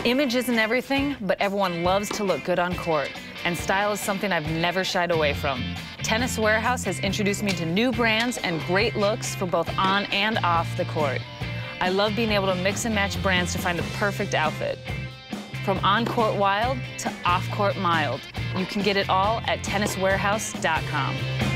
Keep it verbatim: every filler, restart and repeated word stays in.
Image isn't everything, but everyone loves to look good on court, and style is something I've never shied away from. Tennis Warehouse has introduced me to new brands and great looks for both on and off the court. I love being able to mix and match brands to find the perfect outfit. From on-court wild to off-court mild, you can get it all at tennis warehouse dot com.